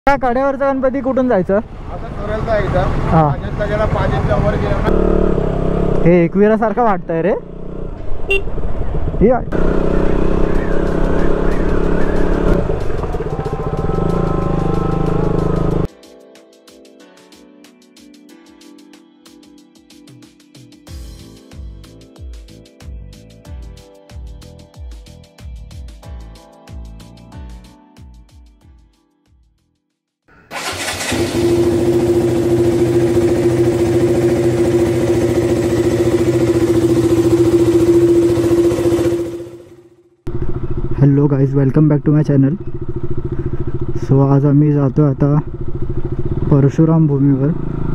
का कड्यावरचा गणपती कुठून जायचं? हे एकविरा सारखं वाटतंय रे. Hello guys, welcome back to my channel. So आज आम्ही जातो आता परशुराम भूमीवर.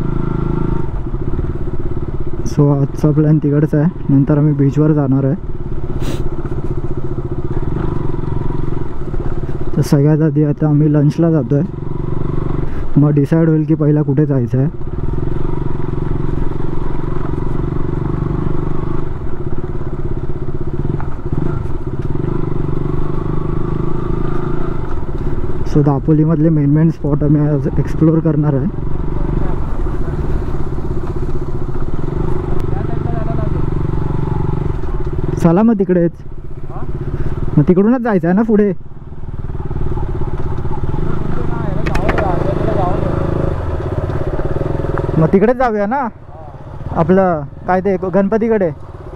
सो आजचा प्लॅन तिकडचा आहे, नंतर आम्ही बीचवर जाणार आहे. तर सगळ्यात आधी आता आम्ही लंचला जातो आहे, मग डिसाईड होईल की पहिला कुठे जायचं आहे. सो दापोलीमधले मेन स्पॉट आम्ही आज एक्सप्लोर करणार आहे. चला मग तिकडेच, मग तिकडूनच जायचं आहे ना पुढे. मग तिकडेच जाऊया ना, आपलं काय ते गणपतीकडे.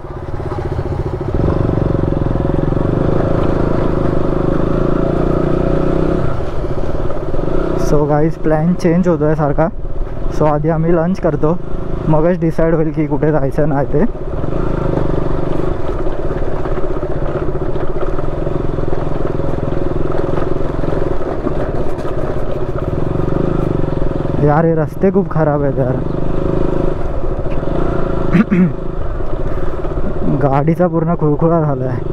सो गाईज प्लॅन चेंज होतो आहे सारखा. सो आधी आम्ही लंच करतो, मगच डिसाईड होईल की कुठे जायचं नाही ते. यार हे रस्ते खूप खराब आहेत यार. गाडीचा पूर्ण खुळखुळा झाला आहे.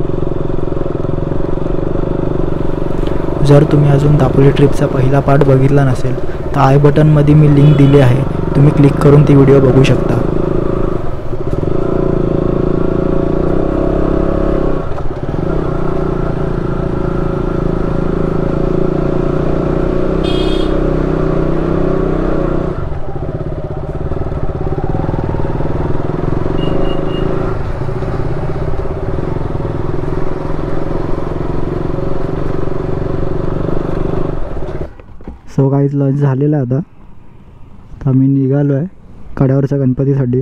जर तुम्ही अजून दापोली ट्रिपचा पहिला पार्ट बघितला नसेल तर आय बटनमध्ये मी लिंक दिली आहे, तुम्ही क्लिक करून ती व्हिडिओ बघू शकता. सो गाईज लंच झालेलं आहे. आता आम्ही निघालो आहे कड्यावरच्या गणपतीसाठी.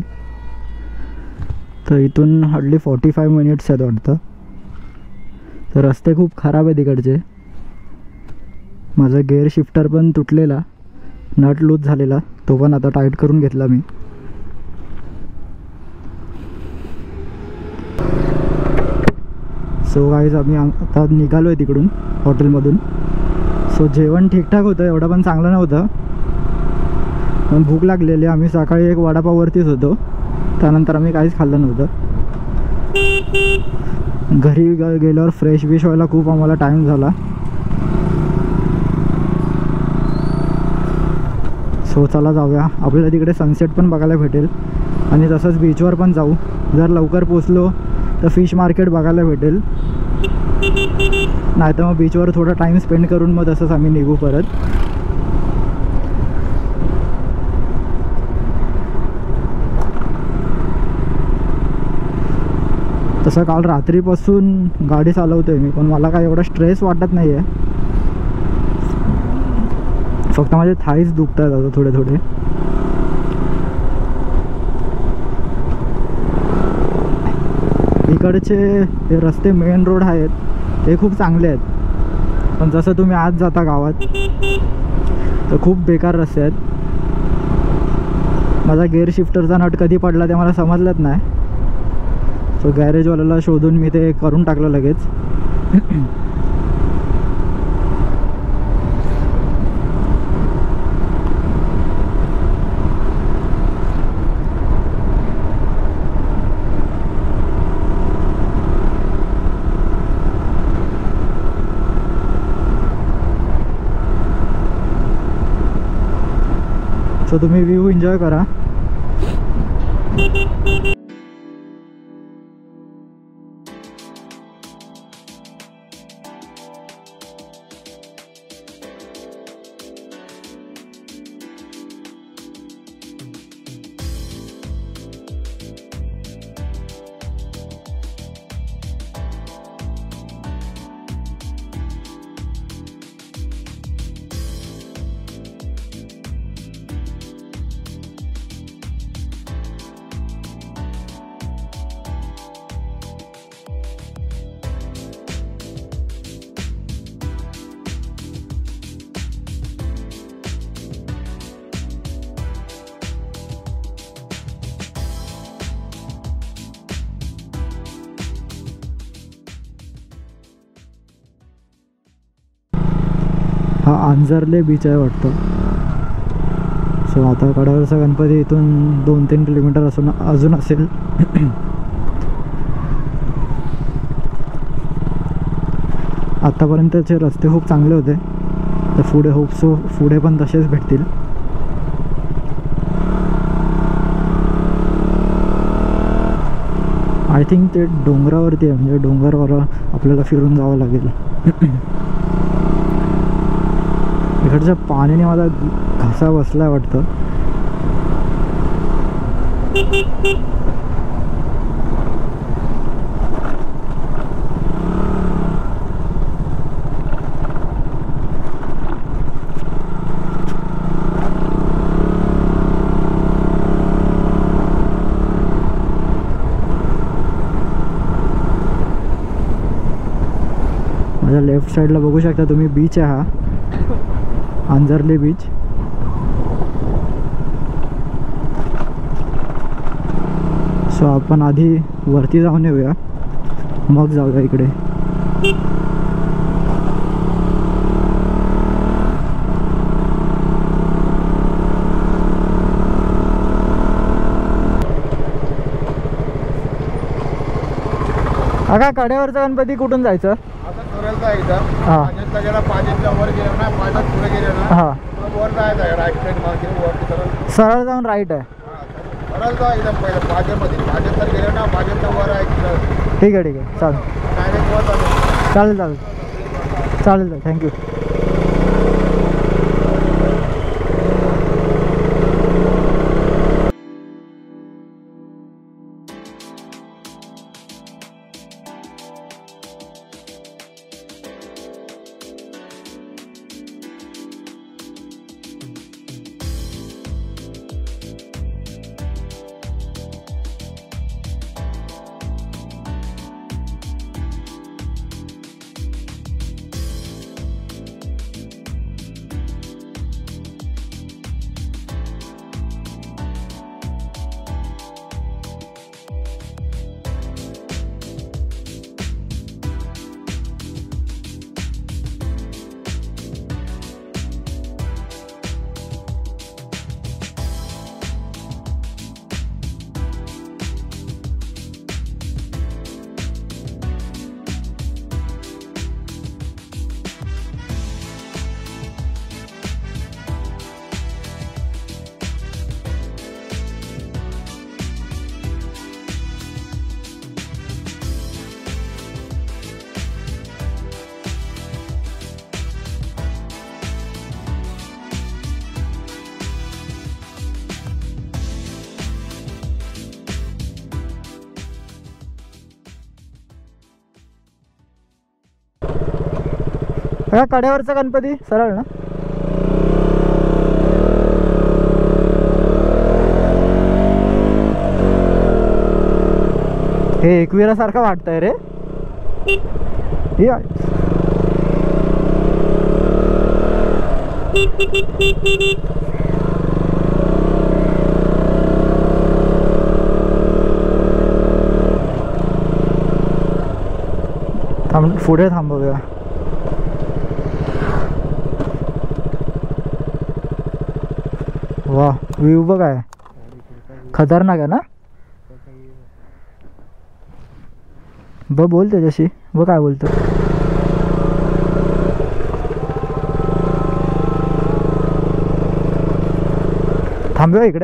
तर इथून हार्डली 45 मिनिट्स आहेत वाटतं. तर रस्ते खूप खराब आहे तिकडचे. माझा गेअर शिफ्टर पण तुटलेला, नट लूज झालेला, तो पण आता टाईट करून घेतला मी. सो गाईज आम्ही आता निघालो आहे तिकडून हॉटेलमधून. सो जेवण ठीकठाक होतं, एवढं पण चांगलं नव्हतं, पण भूक लागलेली. आम्ही सकाळी एक वडापाववरतीच होतो, त्यानंतर आम्ही काहीच खाल्लं नव्हतं. घरी गेल्यावर फ्रेश विश व्हायला खूप आम्हाला टाईम झाला. सो चला जाऊया, आपल्याला तिकडे सनसेट पण बघायला भेटेल आणि तसंच बीचवर पण जाऊ. जर लवकर पोचलो तर फिश मार्केट बघायला भेटेल, नाही तर मग बीचवर थोडा टाईम स्पेंड करून मग तसंच आम्ही निघू परत. तसं काल रात्रीपासून गाडी चालवतोय मी, पण मला काय एवढा स्ट्रेस वाटत नाही आहे. फक्त माझे थाईज दुखत आहेत आता थोडे थोडे. इकडचे हे रस्ते मेन रोड आहेत ते खूप चांगले आहेत, पण जसं तुम्ही आज जाता गावात तर खूप बेकार रस्ते आहेत. माझा गेअर शिफ्टरचा नट कधी पडला ते मला समजलंच नाही. सो गॅरेजवाल्याला शोधून मी ते करून टाकलं लगेच. सो तुम्ही व्ह्यू एन्जॉय करा. हा अंजरले बीच आहे वाटतं. सो आता कड्यावरचा गणपती इथून 2-3 किलोमीटर अजून असेल. आत्तापर्यंतचे रस्ते खूप चांगले होते, तर पुढे होप सो पुढे पण तसेच भेटतील. आय थिंक ते डोंगरावरती आहे, म्हणजे डोंगरावर आपल्याला फिरून जावं लागेल. इकडच्या पाण्याने माझा घसा बसलाय वाटतं. माझ्या लेफ्ट साईडला बघू शकता तुम्ही, बीच आहे हा अंजरले बीच. सो आपण आधी वरती जाऊन येऊया, मग जाऊया इकडे. का कड्यावरचा गणपती कुठून जायचं? हां सरळ जाऊन राईट आहे. ठीक आहे चालेल चालेल चालेल चालेल थँक्यू. हा कड्यावरचा गणपती सरळ ना. हे एकविरासारखं वाटतंय रे. पुढे थांबवूया. वा व्ह्यू बघ आहे, खतरनाक आहे ना. बोल त्याच्याशी, बघ काय बोलतो. थांबूया इकडे.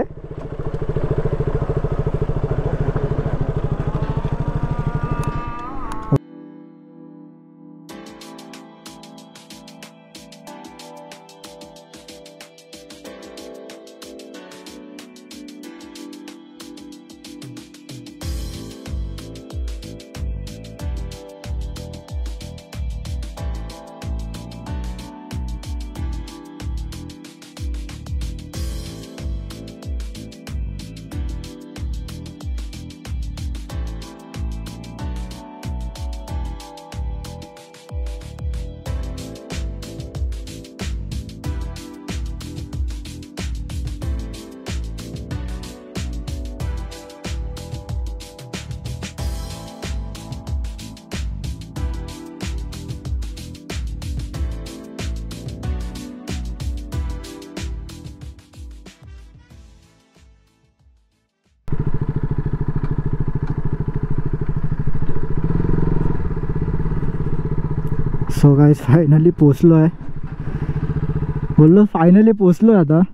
सो गाईज फायनली पोचलो आहे. बोललो फायनली पोचलो आहे आता.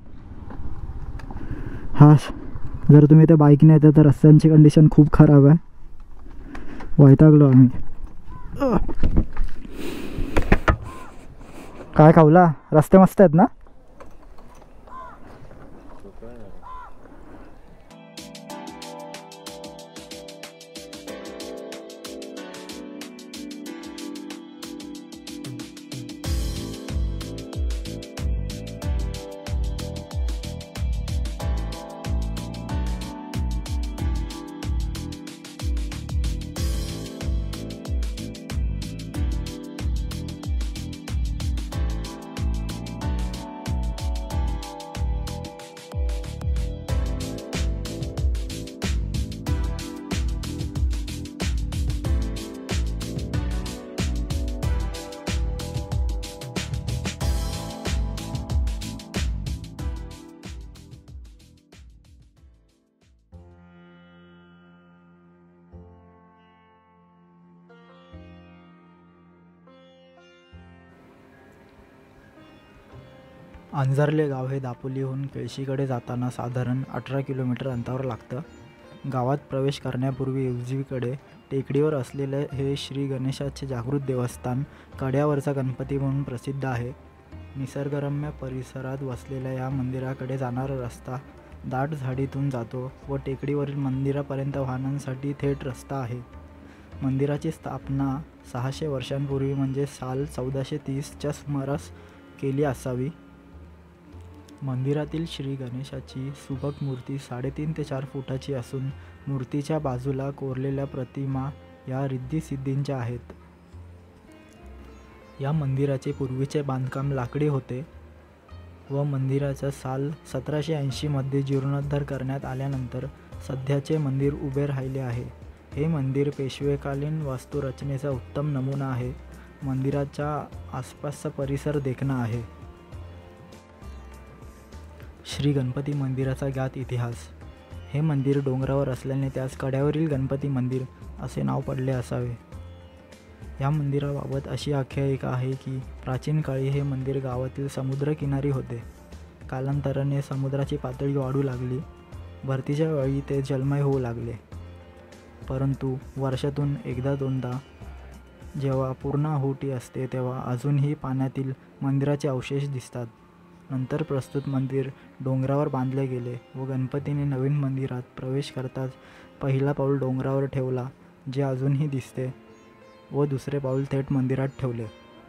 हा, जर तुम्ही ते बाईकने येता तर रस्त्यांची कंडिशन खूप खराब आहे. वैतागलो आम्ही. काय खावला? रस्ते मस्त आहेत ना? अंजारले गाव हे दापोलीहून केळशीकडे जाताना साधारण 18 किलोमीटर अंतरावर लागतं. गावात प्रवेश करण्यापूर्वी उजवीकडे टेकडीवर असलेले हे श्री गणेशाचे जागृत देवस्थान कड्यावरचा गणपती म्हणून प्रसिद्ध आहे. निसर्गरम्य परिसरात वसलेल्या या मंदिराकडे जाणारा रस्ता दाट झाडीतून जातो व टेकडीवरील मंदिरापर्यंत वाहनांसाठी थेट रस्ता आहे. मंदिराची स्थापना 600 वर्षांपूर्वी म्हणजे साल 1430च्या सुमारास केली असावी. मंदिरातील श्री गणेशाची सुबक मूर्ती 3.5 ते 4 फुटाची असून मूर्तीच्या बाजूला कोरलेल्या प्रतिमा या रिद्धी-सिद्धींच्या आहेत. या मंदिराचे पूर्वीचे बांधकाम लाकडी होते व मंदिराचा साल 1780 मध्ये जीर्णोद्धार करण्यात आल्यानंतर सध्याचे मंदिर उभे राहिले आहे. हे मंदिर पेशवेकालीन वास्तुरचनेचा उत्तम नमुना आहे. मंदिराच्या आसपासचा परिसर देखणा आहे. श्री गणपती मंदिराचा ज्ञात इतिहास. हे मंदिर डोंगरावर असल्याने त्यास कड्यावरील गणपती मंदिर असे नाव पडले असावे. या मंदिराबाबत अशी आख्यायिका आहे की प्राचीन काळी हे मंदिर गावातील समुद्रकिनारी होते. कालांतराने समुद्राची पातळी वाढू लागली. भरतीच्या वेळी ते जलमय होऊ लागले. परंतु वर्षातून एकदा दोनदा जेव्हा पूर्ण आहुती असते तेव्हा अजूनही पाण्यातील मंदिराचे अवशेष दिसतात. नंतर प्रस्तुत मंदिर डोंगरावर बांधले गेले व गणपतीने नवीन मंदिरात प्रवेश करताच पहिला पाऊल डोंगरावर ठेवला जे अजूनही दिसते व दुसरे पाऊल थेट मंदिरात ठेवले.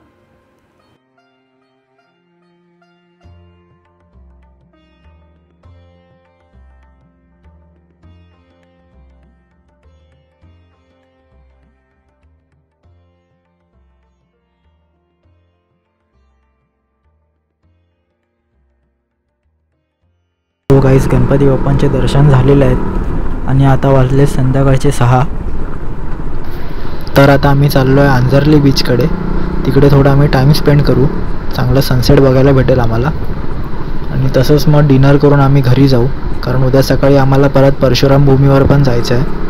तो गाईस गणपती बाप्पांचे दर्शन झालेले आहेत आणि आता वाजले संध्याकाळचे 6. तर आता आम्ही चाललो आहे अंजारले बीचकडे. तिकडे थोडा आम्ही टाईम स्पेंड करू. चांगला सनसेट बघायला भेटेल आम्हाला आणि तसंच मग डिनर करून आम्ही घरी जाऊ, कारण उद्या सकाळी आम्हाला परत परशुराम भूमीवर पण जायचं आहे.